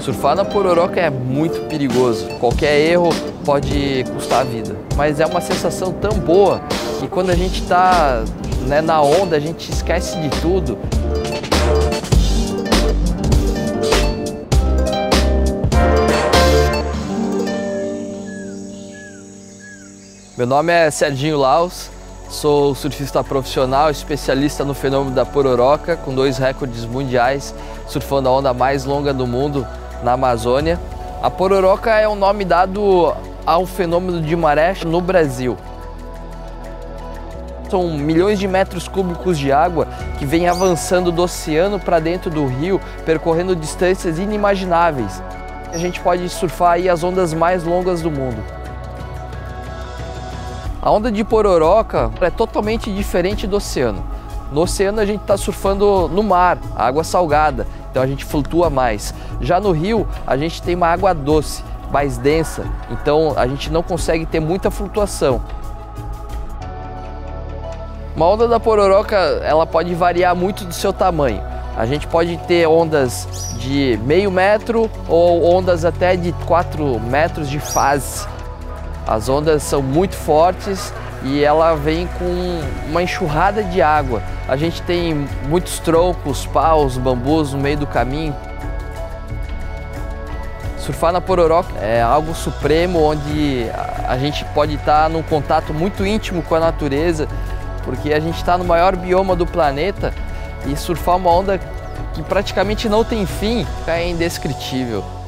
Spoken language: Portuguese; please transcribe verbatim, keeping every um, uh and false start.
Surfar na Pororoca é muito perigoso. Qualquer erro pode custar a vida. Mas é uma sensação tão boa que quando a gente está, né, na onda, a gente esquece de tudo. Meu nome é Serginho Laus, sou surfista profissional, especialista no fenômeno da Pororoca, com dois recordes mundiais, surfando a onda mais longa do mundo na Amazônia. A Pororoca é um nome dado ao fenômeno de maré no Brasil. São milhões de metros cúbicos de água que vem avançando do oceano para dentro do rio, percorrendo distâncias inimagináveis. A gente pode surfar aí as ondas mais longas do mundo. A onda de Pororoca é totalmente diferente do oceano. No oceano a gente está surfando no mar, água salgada, então a gente flutua mais. Já no rio a gente tem uma água doce, mais densa, então a gente não consegue ter muita flutuação. Uma onda da Pororoca, ela pode variar muito do seu tamanho. A gente pode ter ondas de meio metro ou ondas até de quatro metros de fase. As ondas são muito fortes e ela vem com uma enxurrada de água. A gente tem muitos troncos, paus, bambus no meio do caminho. Surfar na Pororoca é algo supremo, onde a gente pode estar num contato muito íntimo com a natureza, porque a gente está no maior bioma do planeta e surfar uma onda que praticamente não tem fim é indescritível.